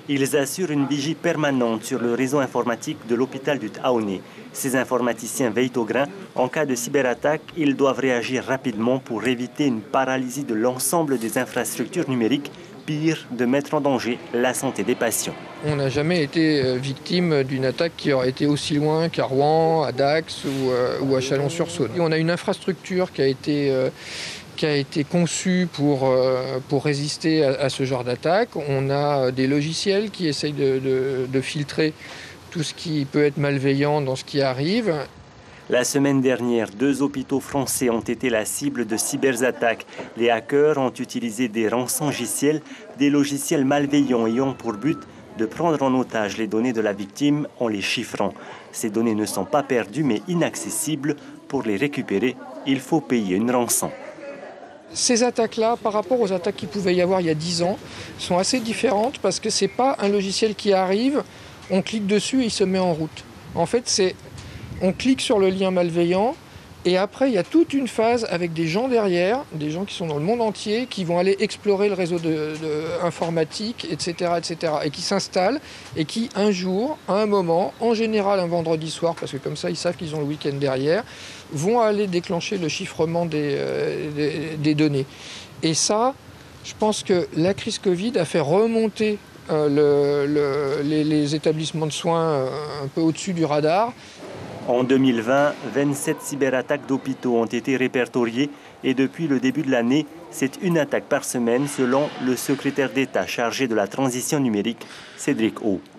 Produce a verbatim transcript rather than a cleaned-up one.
Ils assurent une vigie permanente sur le réseau informatique de l'hôpital du Taouni. Ces informaticiens veillent au grain. En cas de cyberattaque, ils doivent réagir rapidement pour éviter une paralysie de l'ensemble des infrastructures numériques, pire, de mettre en danger la santé des patients. On n'a jamais été victime d'une attaque qui aurait été aussi loin qu'à Rouen, à Dax ou, euh, ou à Chalon-sur-Saône. On a une infrastructure qui a été... Euh, qui a été conçu pour, euh, pour résister à, à ce genre d'attaque. On a des logiciels qui essayent de, de, de filtrer tout ce qui peut être malveillant dans ce qui arrive. La semaine dernière, deux hôpitaux français ont été la cible de cyberattaques. Les hackers ont utilisé des rançongiciels, des logiciels malveillants ayant pour but de prendre en otage les données de la victime en les chiffrant. Ces données ne sont pas perdues mais inaccessibles. Pour les récupérer, il faut payer une rançon. Ces attaques-là, par rapport aux attaques qu'il pouvait y avoir il y a dix ans, sont assez différentes parce que ce n'est pas un logiciel qui arrive, on clique dessus et il se met en route. En fait, c'est on clique sur le lien malveillant et après, il y a toute une phase avec des gens derrière, des gens qui sont dans le monde entier, qui vont aller explorer le réseau de, de, informatique, et cetera, et cetera, et qui s'installent et qui, un jour, à un moment, en général un vendredi soir, parce que comme ça, ils savent qu'ils ont le week-end derrière, vont aller déclencher le chiffrement des, euh, des, des données. Et ça, je pense que la crise Covid a fait remonter euh, le, le, les, les établissements de soins euh, un peu au-dessus du radar. En deux mille vingt, vingt-sept cyberattaques d'hôpitaux ont été répertoriées et depuis le début de l'année, c'est une attaque par semaine selon le secrétaire d'État chargé de la transition numérique, Cédric O.